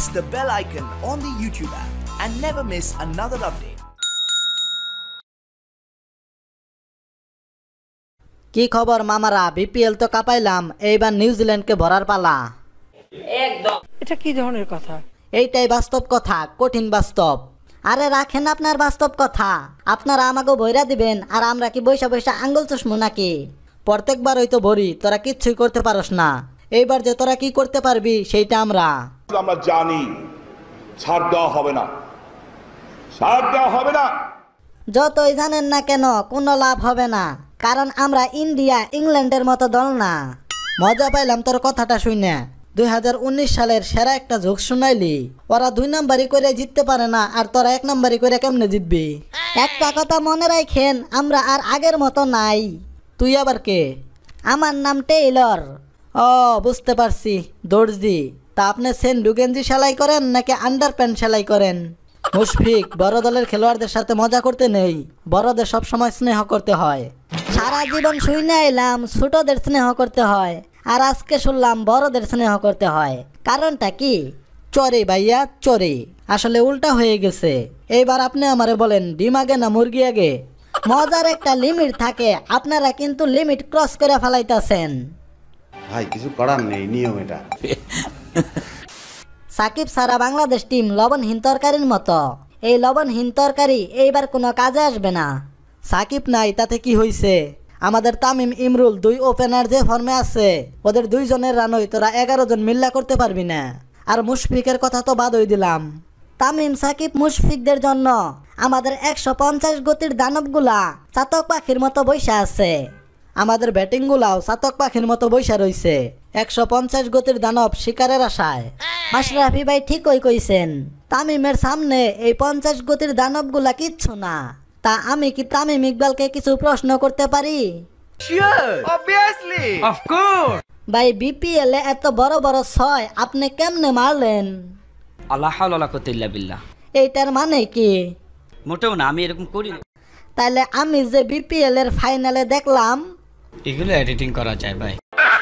press the bell icon on the YouTube app and never miss another update. কি খবর মামারা? BPL তো কাপাইলাম, এইবার নিউজিল্যান্ডকে ভরার পালা। একদম। এটা কি ধরনের কথা? এইটাই বাস্তব কথা, কঠিন বাস্তব। আরে রাখেন আপনার বাস্তব কথা, আপনারা আমাকে বইরা দিবেন আর আমরা কি বৈশা বৈশা আঙ্গুল চুষমু নাকি? প্রত্যেকবারই তো ভরি, তোরা কিচ্ছুই করতে পারস না। এইবার যে তোরা কি করতে পারবি সেইটা আমরা জানি। ছাড় দেওয়া হবে না, ছাড় দেওয়া হবে না। যতই জানেন না কেন কোনো লাভ হবে না, কারণ আমরা ইন্ডিয়া ইংল্যান্ডের মতো দল না। মজা পাইলাম তোর কথাটা শুনে। 2019 সালের সেরা একটা জোক শুনাইলি। ওরা 2 নাম্বারই করে জিততে পারে না, আর তোরা 1 নাম্বারই করে কেমনে জিতবি? একটা কথা মনে রাখেন, আমরা আর আগের মতো নাই। তুই আবার কে? আমার নাম টেইলর। ও বুঝতে পারছি, দর্জি। তা আপনি সেন্ডু গেঞ্জি সেলাই করেন নাকি আন্ডার প্যান্ট সেলাই করেন? মুশফিক, বড় দলের খেলোয়াড়দের সাথে মজা করতে নেই, বড়দের সব সময় স্নেহ করতে হয়। সারা জীবন শুনে এলাম ছোটদের স্নেহ করতে হয়, আর আজকে শুনলাম বড়দের স্নেহ করতে হয়। কারণটা কি? চরে ভাইয়া চরে, আসলে উল্টা হয়ে গেছে। এইবার আপনি আমারে বলেন, ডিম আগে না মুরগি আগে? মজার একটা লিমিট থাকে, আপনারা কিন্তু লিমিট ক্রস করে ফেলাইতেছেন। ভাই কিছু করার নেই, নিয়ম এটা। সাকিব সারা বাংলাদেশ টিম লবণহীন তরকারির মতো। এই লবণহীন তরকারি এইবার কোনো কাজে আসবে না। সাকিব নাই তাতে কি হইছে? আমাদের তামিম ইমরুল 2 ওপেনার যে ফর্মে আছে, ওদের 2 জনের রানই তোরা 11 জন মিল্লা করতে পারবি না। আর মুশফিকের কথা তো বাদই দিলাম। তামিম সাকিব মুশফিকদের জন্য আমাদের 150 গতির দানবগুলা চাতক পাখির মতো বৈশা আছে। আমাদের ব্যাটিংগুলাও চাতক পাখির মতো বৈশা রইছে 150 গতির দানব শিকারের আশায়। মাশরাফি ভাই ঠিকই কইছেন, তামিমের সামনে এই 50 গতির দানবগুলা কিচ্ছু না। তা আমি কি তামিম ইকবালকে কিছু প্রশ্ন করতে পারি? Sure, obviously, of course. ভাই বিপিএল এ এত বড় বড় 6 আপনি কেমনে মারলেন? আল্লাহ হাওলা ওয়ালা কুওয়াতা ইল্লা বিল্লাহ। এইটার মানে কি? মোটেও না, আমি এরকম করি না। তাইলে আমি যে বিপিএল এর ফাইনালে দেখলাম, এগুলো এডিটিং করা যায় ভাই।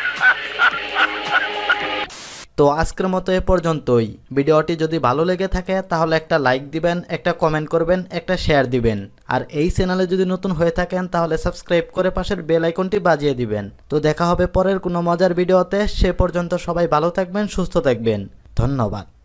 তো আজকের মতো এ পর্যন্তই। ভিডিওটি যদি ভালো লেগে থাকে তাহলে একটা লাইক দিবেন, একটা কমেন্ট করবেন, একটা শেয়ার দিবেন। আর এই চ্যানেলে যদি নতুন হয়ে থাকেন তাহলে সাবস্ক্রাইব করে পাশের বেল আইকনটি বাজিয়ে দিবেন। তো দেখা হবে পরের কোনো মজার ভিডিওতে। সে পর্যন্ত সবাই ভালো থাকবেন, সুস্থ থাকবেন। ধন্যবাদ।